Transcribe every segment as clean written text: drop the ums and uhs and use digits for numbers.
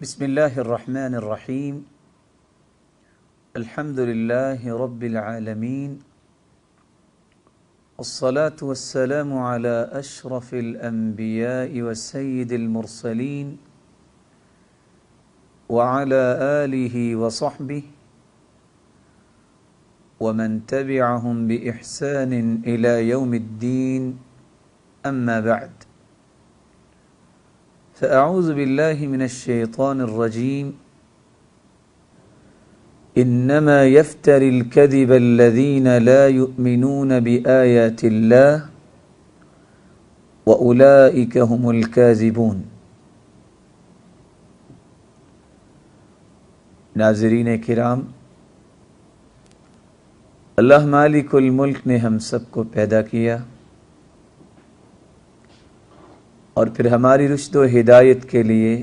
بسم الله الرحمن الرحيم. الحمد لله رب العالمين، والصلاة والسلام على أشرف الأنبياء وسيد المرسلين وعلى آله وصحبه ومن تبعهم بإحسان إلى يوم الدين، أما بعد، فأعوذ بالله من الشيطان الرجيم. إنما يفتري الكذب الذين لا يؤمنون بآيات الله وأولئك هم الكاذبون. ناظرین کرام، اللہ مالک الملک نے ہم سب کو پیدا کیا اور پھر ہماری رشد و ہدایت کے لیے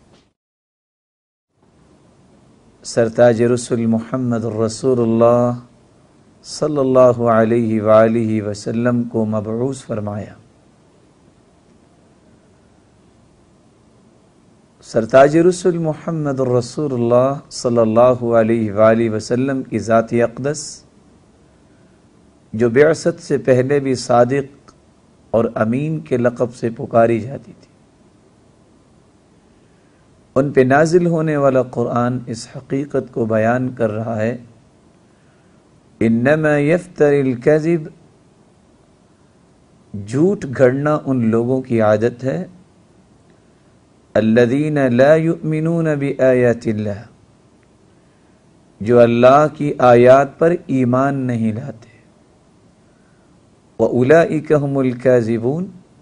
سرتاج رسول محمد رسول اللہ صلی اللہ علیہ وآلہ وسلم کو مبعوث فرمایا۔ سرتاج رسول محمد رسول اللہ صلی اللہ علیہ وآلہ وسلم کی ذات اقدس، جو بعثت سے پہلے بھی صادق اور امین کے لقب سے پکاری جاتی تھی، ان پہ نازل ہونے والا قرآن اس حقیقت کو بیان کر رہا ہے، انما یفتری الکذب، جھوٹ گھڑنا ان لوگوں کی عادت ہے، الذین لا یؤمنون بآیات اللہ، جو اللہ کی آیات پر ایمان نہیں لاتے، وَأُولَئِكَ هُمُ الْكَاذِبُونَ،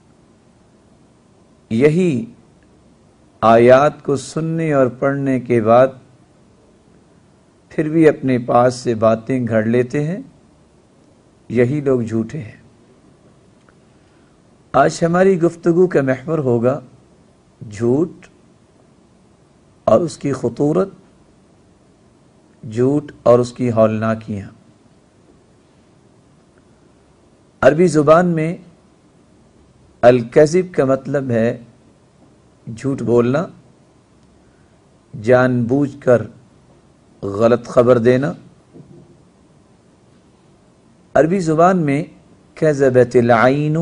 یہی آیات کو سننے اور پڑھنے کے بعد پھر بھی اپنے پاس سے باتیں گھڑ لیتے ہیں، یہی لوگ جھوٹے ہیں۔ آج ہماری گفتگو کا محور ہوگا جھوٹ اور اس کی خطورت، جھوٹ اور اس کی ہولناکیاں۔ عربی زبان میں الکذب کا مطلب ہے جھوٹ بولنا، جان بوجھ کر غلط خبر دینا۔ عربی زبان میں کذبت العین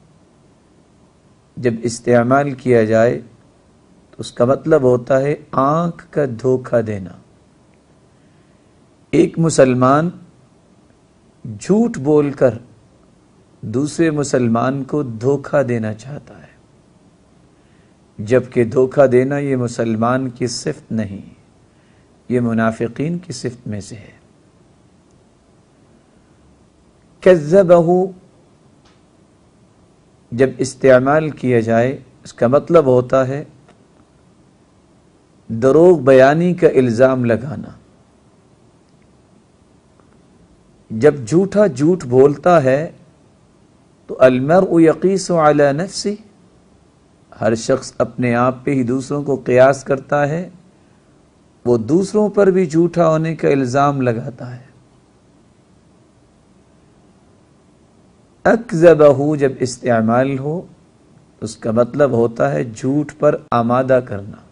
جب استعمال کیا جائے تو اس کا مطلب ہوتا ہے آنکھ کا دھوکہ دینا۔ ایک مسلمان جھوٹ بول کر دوسرے مسلمان کو دھوکہ دینا چاہتا ہے، جبکہ دھوکہ دینا یہ مسلمان کی صفت نہیں، یہ منافقین کی صفت میں سے ہے۔ کذبہ جب استعمال کیا جائے اس کا مطلب ہوتا ہے دروغ بیانی کا الزام لگانا۔ جب جھوٹا جھوٹ بولتا ہے تو المرء یقیس علی نفسہ، ہر شخص اپنے آپ پہ ہی دوسروں کو قیاس کرتا ہے، وہ دوسروں پر بھی جھوٹا ہونے کا الزام لگاتا ہے۔ اکذبہ جب استعمال ہو اس کا مطلب ہوتا ہے جھوٹ پر آمادہ کرنا۔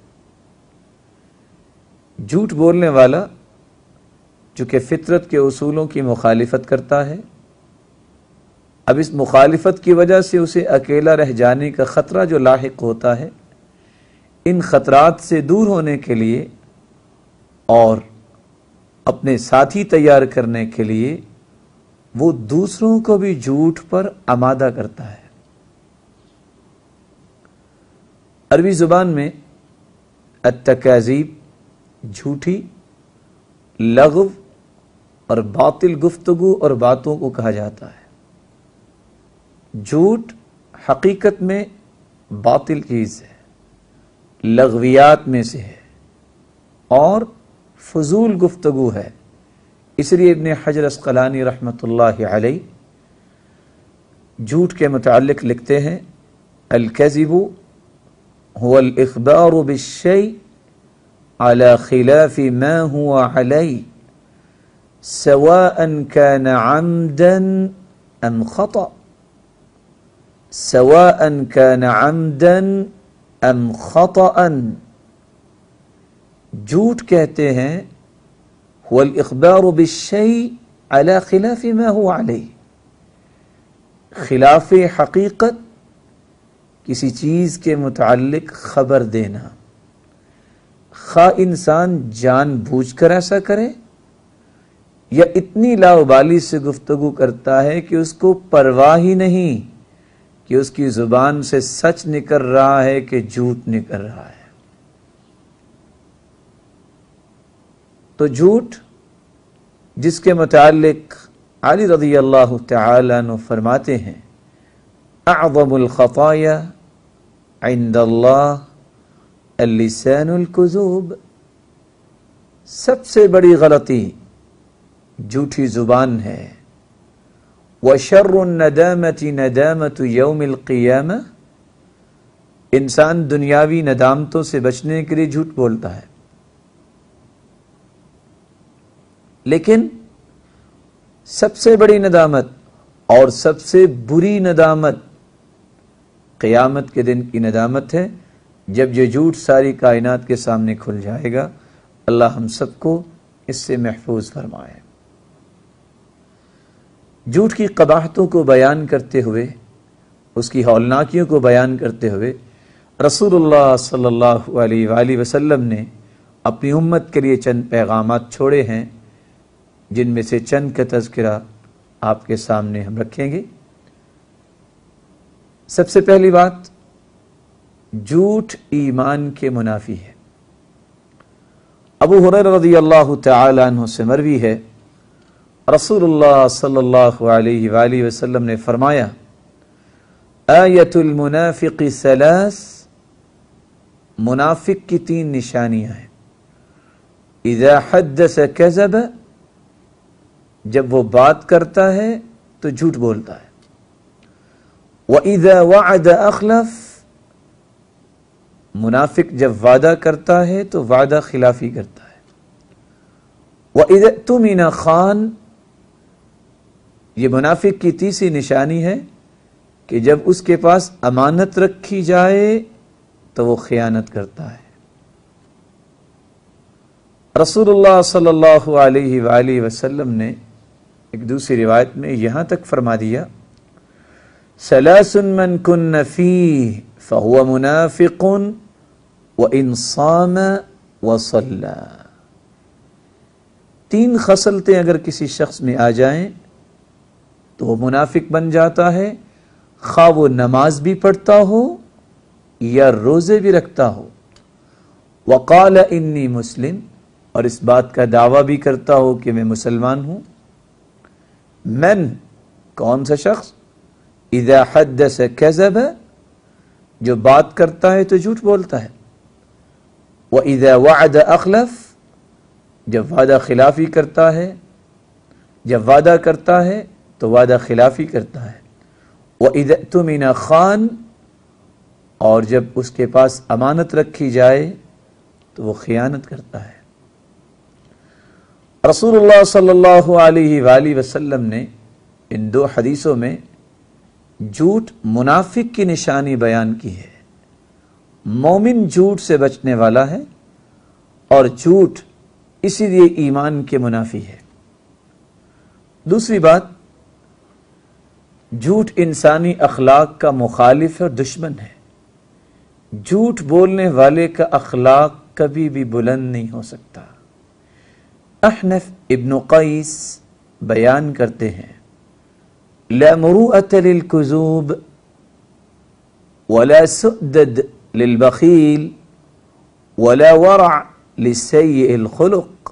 جھوٹ بولنے والا چونکہ فطرت کے اصولوں کی مخالفت کرتا ہے، اب اس مخالفت کی وجہ سے اسے اکیلا رہ جانے کا خطرہ جو لاحق ہوتا ہے، ان خطرات سے دور ہونے کے لیے اور اپنے ساتھی تیار کرنے کے لیے وہ دوسروں کو بھی جھوٹ پر آمادہ کرتا ہے۔ عربی زبان میں التکاذیب جھوٹی، لغو اور باطل گفتگو اور باتوں کو کہا جاتا ہے۔ جھوٹ حقیقت میں باطل چیز ہے، لغویات میں سے ہے اور فضول گفتگو ہے۔ اس لیے ابن حجر عسقلانی رحمۃ اللہ علیہ جھوٹ کے متعلق لکھتے ہیں، الکذب هو الاخبار بالشيء على خلاف ما هو عليه سواء كان عمدا ام خطأ، سواء كان عمدا ام خطأ، جھوٹ کہتے ہیں هو الاخبار بالشيء على خلاف ما هو عليه، خلاف حقیقت کسی چیز کے متعلق خبر دینا، خواہ انسان جان بوجھ کر ایسا کرے یا اتنی لاابالی سے گفتگو کرتا ہے کہ اس کو پرواہ ہی نہیں کہ اس کی زبان سے سچ نکل رہا ہے کہ جھوٹ نکل رہا ہے۔ تو جھوٹ جس کے متعلق علی رضی اللہ تعالی عنہ فرماتے ہیں اعظم الخطایا عند اللہ اللسان الکذوب، سب سے بڑی غلطی جھوٹی زبان ہے۔ وشر الندامۃ ندامۃ یوم القیامہ، انسان دنیاوی ندامتوں سے بچنے کے لیے جھوٹ بولتا ہے، لیکن سب سے بڑی ندامت اور سب سے بری ندامت قیامت کے دن کی ندامت ہے، جب یہ جھوٹ ساری کائنات کے سامنے کھل جائے گا۔ اللہ ہم سب کو اس سے محفوظ فرمائے۔ جھوٹ کی قباحتوں کو بیان کرتے ہوئے، اس کی ہولناکیوں کو بیان کرتے ہوئے، رسول اللہ صلی اللہ علیہ وآلہ وسلم نے اپنی امت کے لیے چند پیغامات چھوڑے ہیں، جن میں سے چند کا تذکرہ آپ کے سامنے ہم رکھیں گے۔ سب سے پہلی بات، جھوٹ ایمان کے منافی ہے۔ ابو ہریرہ رضی اللہ تعالی عنہ سے مروی ہے، رسول اللہ صلی اللہ علیہ وآلہ وسلم نے فرمایا آیت المنافق ثلاث، منافق کی 3 نشانیاں ہیں۔ اذا حدث کذب، جب وہ بات کرتا ہے تو جھوٹ بولتا ہے۔ وَإِذَا وَعَدَ أَخْلَفَ، منافق جب وعدہ کرتا ہے تو وعدہ خلافی کرتا ہے۔ وَإِذَا اؤْتُمِنَ خَانَ، یہ منافق کی تیسری نشانی ہے کہ جب اس کے پاس امانت رکھی جائے تو وہ خیانت کرتا ہے۔ رسول اللہ صلی اللہ علیہ وآلہ وسلم نے ایک دوسری روایت میں یہاں تک فرما دیا ثلاث من کن فیہ فہو منافق وإن صام وصلى، 3 خصلتیں اگر کسی شخص میں آ جائیں تو وہ منافق بن جاتا ہے، خواہ وہ نماز بھی پڑھتا ہو یا روزے بھی رکھتا ہو۔ وقال انی مسلم، اور اس بات کا دعویٰ بھی کرتا ہو کہ میں مسلمان ہوں۔ من، کون سا شخص؟ اذا حدث کذب، جو بات کرتا ہے تو جھوٹ بولتا ہے۔ واذا وعد اخلف، جب وعدہ خلافی کرتا ہے، جب وعدہ کرتا ہے تو وعدہ خلافی کرتا ہے۔ واذا اؤتمن خان، اور جب اس کے پاس امانت رکھی جائے تو وہ خیانت کرتا ہے۔ رسول اللہ صلی اللہ علیہ وآلہ وسلم نے ان 2 حدیثوں میں جھوٹ منافق کی نشانی بیان کی ہے۔ مومن جھوٹ سے بچنے والا ہے، اور جھوٹ اسی لیے ایمان کے منافی ہے۔ دوسری بات، جھوٹ انسانی اخلاق کا مخالف اور دشمن ہے۔ جھوٹ بولنے والے کا اخلاق کبھی بھی بلند نہیں ہو سکتا۔ احنف ابن قیس بیان کرتے ہیں لا مروءة للكذوب ولا سؤدد للبخیل ولا ورع للسیء الخلق،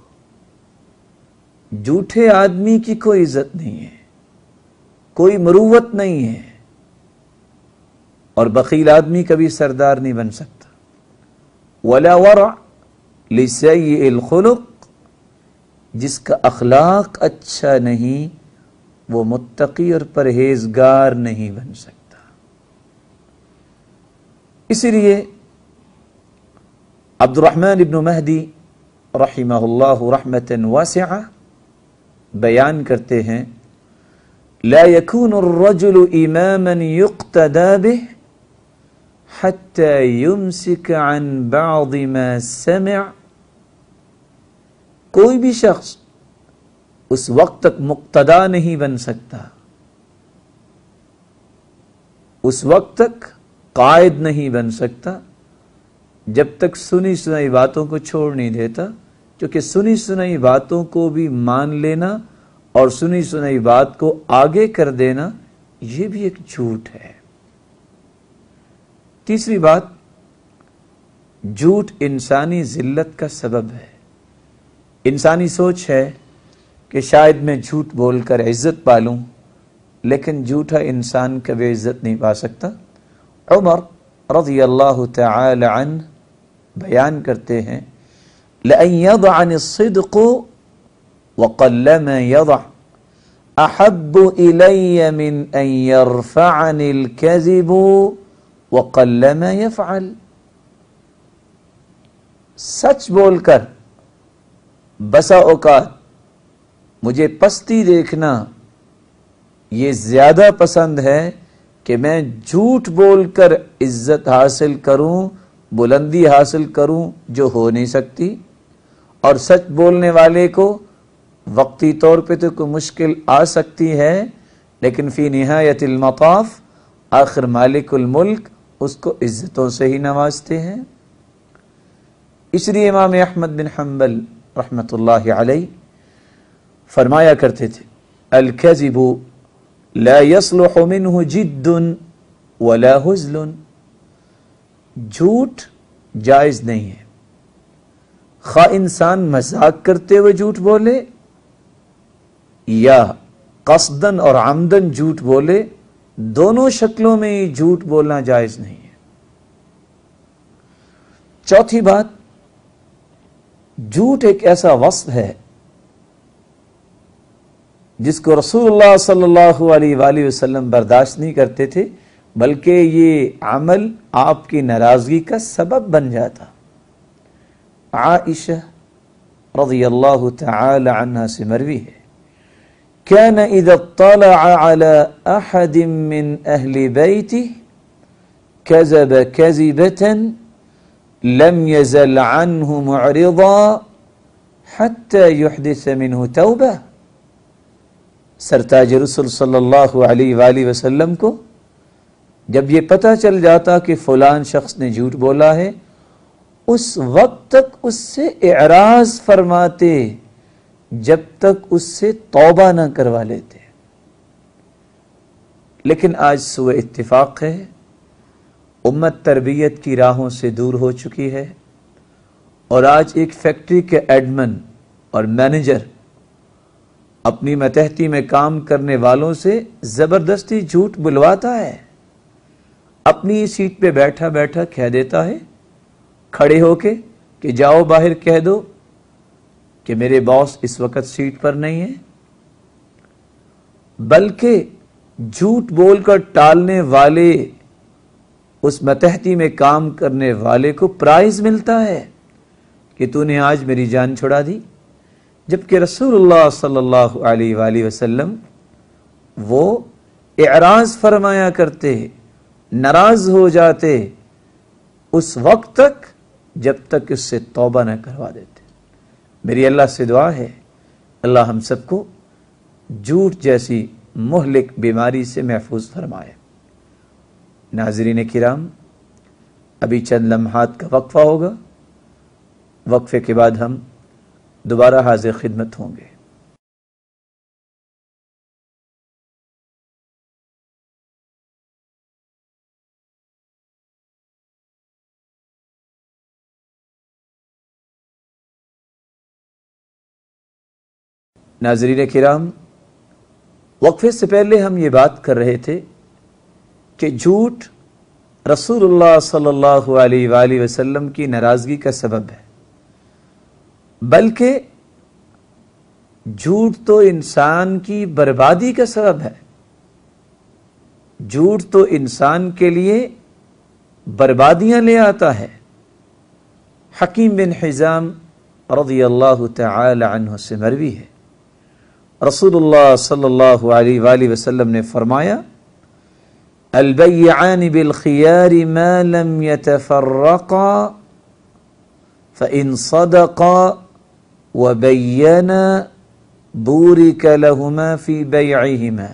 جھوٹے آدمی کی کوئی عزت نہیں ہے، کوئی مروت نہیں ہے، اور بخیل آدمی کبھی سردار نہیں بن سکتا۔ ولا ورع للسیء الخلق، جس کا اخلاق اچھا نہیں وہ متقی اور پرہیزگار نہیں بن سکتا۔ اسی لیے عبد الرحمن ابن مہدی رحمہ اللہ رحمۃ واسعہ بیان کرتے ہیں لا يكون الرجل اماما يقتدى به حتى يمسك عن بعض ما سمع کوئی بھی شخص اس وقت تک مقتدا نہیں بن سکتا، اس وقت تک قائد نہیں بن سکتا جب تک سنی سنائی باتوں کو چھوڑ نہیں دیتا، کیونکہ سنی سنائی باتوں کو بھی مان لینا اور سنی سنائی بات کو آگے کر دینا یہ بھی ایک جھوٹ ہے۔ تیسری بات، جھوٹ انسانی ذلت کا سبب ہے۔ انسانی سوچ ہے کہ شاید میں جھوٹ بول کر عزت پالوں، لیکن جھوٹا انسان کبھی عزت نہیں پا سکتا۔ عمر رضی اللہ تعالی عنہ بیان کرتے ہیں لَأَن يَضَعَنِ الصِّدْقُ وَقَلَّمَا يَضَعْ أَحَبُّ إِلَيَّ مِنْ أَن يَرْفَعَنِ الْكَذِبُ وَقَلَّمَا يَفْعَلْ۔ سچ بول کر بسا اوقات مجھے پستی دیکھنا یہ زیادہ پسند ہے کہ میں جھوٹ بول کر عزت حاصل کروں، بلندی حاصل کروں جو ہو نہیں سکتی، اور سچ بولنے والے کو وقتی طور پہ تو کوئی مشکل آ سکتی ہے، لیکن فی نہایت المطاف آخر مالک الملک اس کو عزتوں سے ہی نوازتے ہیں۔ اس لیے امام احمد بن حنبل رحمۃ اللہ علیہ فرمایا کرتے تھے الکذب لا يصلح منه جد ولا ہزل، جھوٹ جائز نہیں ہے، خواہ انسان مذاق کرتے ہوئے جھوٹ بولے یا قصدن اور عمدن جھوٹ بولے، دونوں شکلوں میں ہی جھوٹ بولنا جائز نہیں ہے۔ چوتھی بات، جھوٹ ایک ایسا وصف ہے جس کو رسول اللہ صلی اللہ علیہ وآلہ وسلم برداشت نہیں کرتے تھے، بلکہ یہ عمل آپ کی ناراضگی کا سبب بن جاتا۔ عائشہ رضی اللہ تعالی عنہ سے مروی ہے كان اذا اطلع على احد من اهل بيته كذب كذبة لم يزل عنه معرضا حتى يحدث منه توبة۔ سرتاج رسول صلی اللہ علیہ وآلہ وسلم کو جب یہ پتہ چل جاتا کہ فلان شخص نے جھوٹ بولا ہے، اس وقت تک اس سے اعراض فرماتے جب تک اس سے توبہ نہ کروا لیتے۔ لیکن آج سوء اتفاق ہے، امت تربیت کی راہوں سے دور ہو چکی ہے، اور آج ایک فیکٹری کے ایڈمن اور مینیجر اپنی ماتحتی میں کام کرنے والوں سے زبردستی جھوٹ بلواتا ہے، اپنی سیٹ پہ بیٹھا بیٹھا کہہ دیتا ہے کھڑے ہو کے کہ جاؤ باہر کہہ دو کہ میرے باس اس وقت سیٹ پر نہیں ہے، بلکہ جھوٹ بول کر ٹالنے والے اس ماتحتی میں کام کرنے والے کو پرائز ملتا ہے کہ تو نے آج میری جان چھڑا دی، جبکہ رسول اللہ صلی اللہ علیہ وآلہ وسلم وہ اعراض فرمایا کرتے، ناراض ہو جاتے اس وقت تک جب تک اس سے توبہ نہ کروا دیتے۔ میری اللہ سے دعا ہے اللہ ہم سب کو جھوٹ جیسی مہلک بیماری سے محفوظ فرمائے۔ ناظرین کرام، ابھی چند لمحات کا وقفہ ہوگا، وقفے کے بعد ہم دوبارہ حاضر خدمت ہوں گے۔ ناظرین کرام، وقفے سے پہلے ہم یہ بات کر رہے تھے کہ جھوٹ رسول اللہ صلی اللہ علیہ وآلہ وسلم کی ناراضگی کا سبب ہے، بلکہ جھوٹ تو انسان کی بربادی کا سبب ہے۔ جھوٹ تو انسان کے لیے بربادیاں لے آتا ہے۔ حکیم بن حزام رضی اللہ تعالی عنہ سے مروی ہے رسول اللہ صلی اللہ علیہ وآلہ وسلم نے فرمایا البیعان بالخیار ما لم يتفرقا فإن صدقا وَبَيَّنَ بُورِكَ لَهُمَا فِي بَيْعِهِمَا۔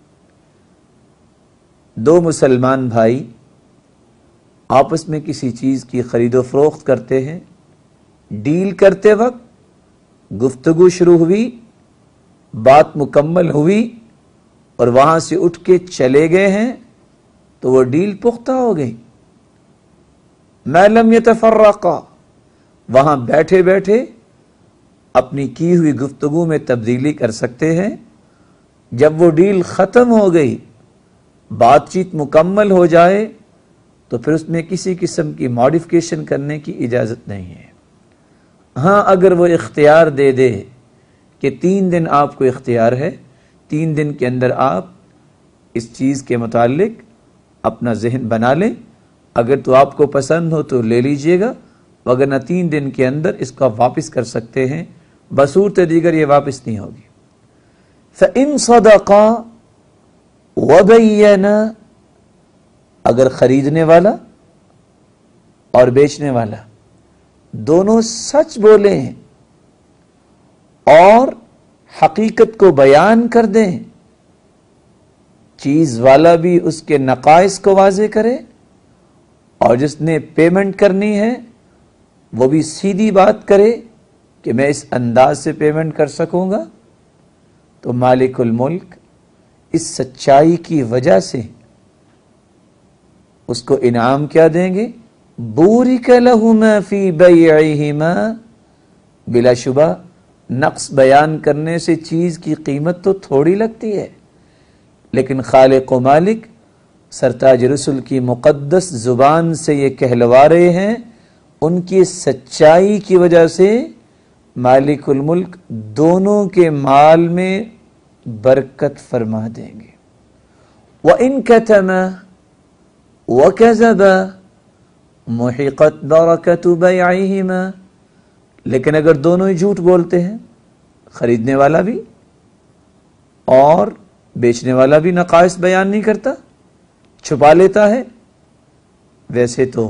دو مسلمان بھائی آپس میں کسی چیز کی خرید و فروخت کرتے ہیں، ڈیل کرتے وقت گفتگو شروع ہوئی، بات مکمل ہوئی اور وہاں سے اٹھ کے چلے گئے ہیں تو وہ ڈیل پختہ ہو گئی۔ مَا لَمْ يَتَفَرَّقَا، وہاں بیٹھے بیٹھے اپنی کی ہوئی گفتگو میں تبدیلی کر سکتے ہیں۔ جب وہ ڈیل ختم ہو گئی، بات چیت مکمل ہو جائے تو پھر اس میں کسی قسم کی ماڈیفکیشن کرنے کی اجازت نہیں ہے۔ ہاں اگر وہ اختیار دے دے کہ 3 دن آپ کو اختیار ہے، 3 دن کے اندر آپ اس چیز کے متعلق اپنا ذہن بنا لیں، اگر تو آپ کو پسند ہو تو لے لیجئے گا، وگرنہ 3 دن کے اندر اس کو آپ واپس کر سکتے ہیں، بصورت دیگر یہ واپس نہیں ہوگی۔ فَإِن صَدَقَا وَبَيَّنَا، اگر خریدنے والا اور بیچنے والا دونوں سچ بولے ہیں اور حقیقت کو بیان کر دیں، چیز والا بھی اس کے نقائص کو واضح کرے اور جس نے پیمنٹ کرنی ہے وہ بھی سیدھی بات کرے کہ میں اس انداز سے پیمنٹ کر سکوں گا، تو مالک الملک اس سچائی کی وجہ سے اس کو انعام کیا دیں گے؟ بورک لہما فی بیعہما، بلا شبہ نقص بیان کرنے سے چیز کی قیمت تو تھوڑی لگتی ہے، لیکن خالق و مالک سرتاج رسل کی مقدس زبان سے یہ کہلوا رہے ہیں، ان کی سچائی کی وجہ سے مالک الملک دونوں کے مال میں برکت فرما دیں گے۔ وَإِن كَتَمَا وَكَذَبَا مُحِقَتْ بَرَكَةُ بَيْعِهِمَا، لیکن اگر دونوں ہی جھوٹ بولتے ہیں، خریدنے والا بھی اور بیچنے والا بھی نقائص بیان نہیں کرتا، چھپا لیتا ہے، ویسے تو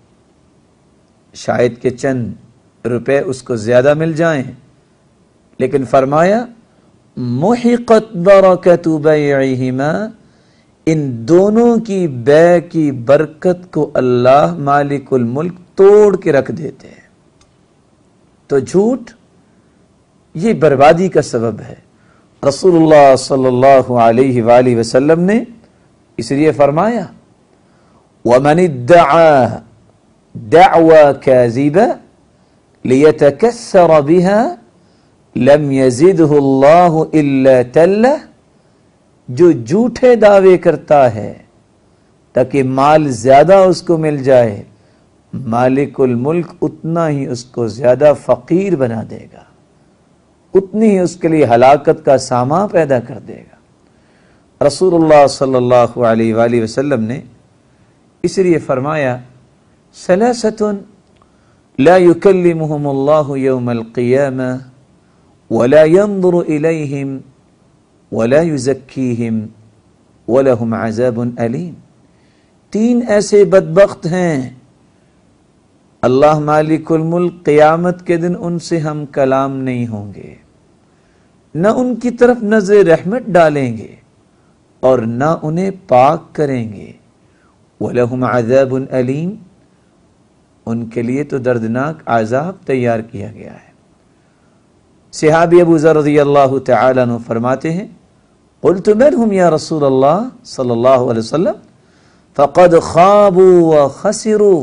شاید کہ چند روپے اس کو زیادہ مل جائیں، لیکن فرمایا محقت برکت بیعہما، ان دونوں کی بیع کی برکت کو اللہ مالک الملک توڑ کے رکھ دیتے ہیں۔ تو جھوٹ یہ بربادی کا سبب ہے۔ رسول اللہ صلی اللہ علیہ وآلہ وسلم نے اس لیے فرمایا وَمَنِ ادَّعَى دَعْوَى كَاذِبًا لِيَتَكَسَّرَ بِهَا لَمْ يَزِدْهُ اللَّهُ إِلَّا تَلَّهُ، جو جھوٹے دعوے کرتا ہے تاکہ مال زیادہ اس کو مل جائے، مالک الملک اتنا ہی اس کو زیادہ فقیر بنا دے گا، اتنی ہی اس کے لیے ہلاکت کا سامان پیدا کر دے گا۔ رسول اللہ صلی اللہ علیہ وآلہ وسلم نے اس لیے فرمایا ثلاثۃ لا يكلمهم الله يوم القيامة ولا ينظر إليهم ولا يزكيهم ولهم عذاب أليم، 3 ایسے بدبخت ہیں اللہ مالک الملک قیامت کے دن ان سے ہم کلام نہیں ہوں گے، نہ ان کی طرف نظر رحمت ڈالیں گے اور نہ انہیں پاک کریں گے۔ وَلَهُمْ عَذَابٌ أَلِيمٌ، ان کے لیے تو دردناک عذاب تیار کیا گیا ہے۔ صحابی ابو ذر رضی اللہ تعالیٰ عنہ فرماتے ہیں قلت من هم یا رسول اللہ صلی اللہ علیہ وسلم فقد خابوا وخسروا،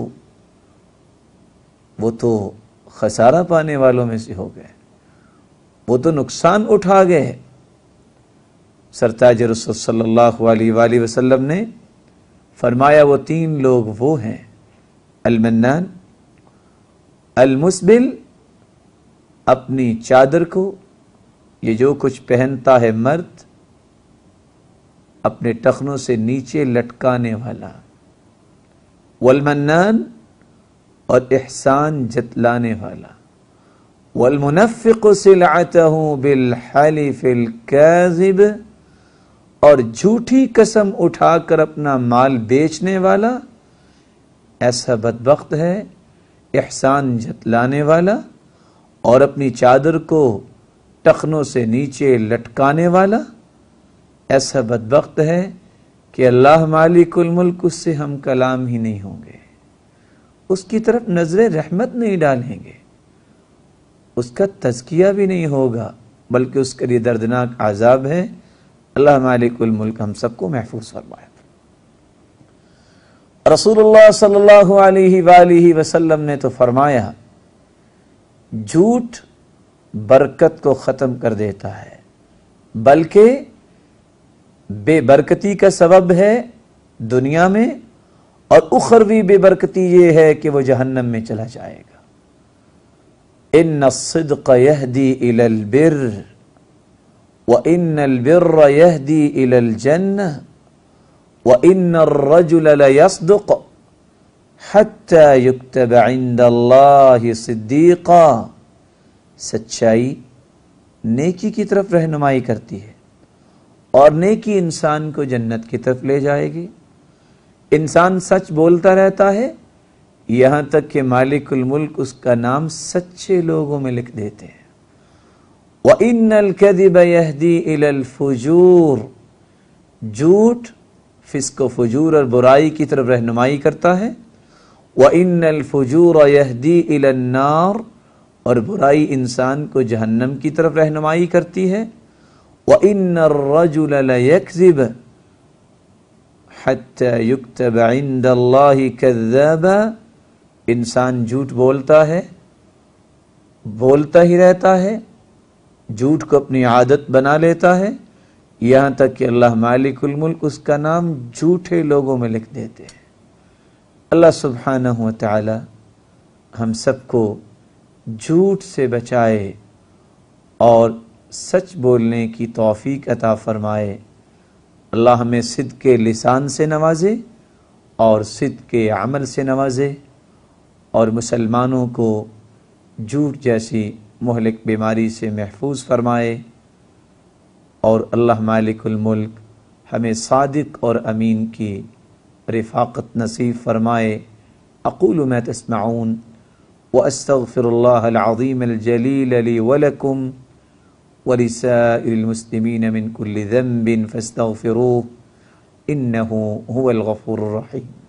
وہ تو خسارہ پانے والوں میں سے ہو گئے، وہ تو نقصان اٹھا گئے۔ سرتاج رسول صلی اللہ علیہ وآلہ وسلم نے فرمایا وہ 3 لوگ وہ ہیں المنان، المسبل، اپنی چادر کو، یہ جو کچھ پہنتا ہے مرد، اپنے ٹخنوں سے نیچے لٹکانے والا، والمنان، اور احسان جتلانے والا، والمنفق سلعتہ بالحلف الکاذب، اور جھوٹی قسم اٹھا کر اپنا مال بیچنے والا، ایسا بدبخت ہے احسان جتلانے والا اور اپنی چادر کو ٹخنوں سے نیچے لٹکانے والا ایسا بدبخت ہے کہ اللہ مالک الملک اس سے ہم کلام ہی نہیں ہوں گے، اس کی طرف نظر رحمت نہیں ڈالیں گے، اس کا تزکیہ بھی نہیں ہوگا، بلکہ اس کے لیے دردناک عذاب ہے۔ اللہ مالک الملک ہم سب کو محفوظ فرمائے۔ رسول اللہ صلی اللہ علیہ وآلہ وسلم نے تو فرمایا جھوٹ برکت کو ختم کر دیتا ہے، بلکہ بے برکتی کا سبب ہے دنیا میں، اور اخروی بے برکتی یہ ہے کہ وہ جہنم میں چلا جائے گا۔ ان الصدق يهدي الى البر وان البر يهدي الى الجنة وان الرجل ليصدق حتى يكتب عند الله صديقا۔ سچائی نیکی کی طرف رہنمائی کرتی ہے، اور نیکی انسان کو جنت کی طرف لے جائے گی۔ انسان سچ بولتا رہتا ہے یہاں تک کہ مالک الملک اس کا نام سچے لوگوں میں لکھ دیتے ہیں۔ وَإِنَّ الْكَذِبَ يَهْدِي إِلَى الْفُجُورِ، جھوٹ فسق و فجور اور برائی کی طرف رہنمائی کرتا ہے۔ وَإِنَّ الْفُجُورَ يَهْدِي إِلَى النَّارِ، اور برائی انسان کو جہنم کی طرف رہنمائی کرتی ہے۔ وَإِنَّ الرَّجُلَ لَيَكْذِبَ حَتَّى يُكْتَبَ عِندَ اللَّهِ كَذَّابًا، انسان جھوٹ بولتا ہے، بولتا ہی رہتا ہے، جھوٹ کو اپنی عادت بنا لیتا ہے، یہاں تک کہ اللہ مالک الملک اس کا نام جھوٹے لوگوں میں لکھ دیتے ہیں۔ اللہ سبحانہ و تعالی ہم سب کو جھوٹ سے بچائے اور سچ بولنے کی توفیق عطا فرمائے۔ اللہ ہمیں صدق کے لسان سے نوازے اور صدق کے عمل سے نوازے، اور مسلمانوں کو جھوٹ جیسی مہلک بیماری سے محفوظ فرمائے، اور اللہ مالک الملک ہمیں صادق اور امین کی رفاقت نصیب فرمائے۔ اقول ما تسمعون واستغفر الله العظيم الجليل لي ولكم ولسائر المسلمين من كل ذنب فاستغفروه إنه هو الغفور الرحيم۔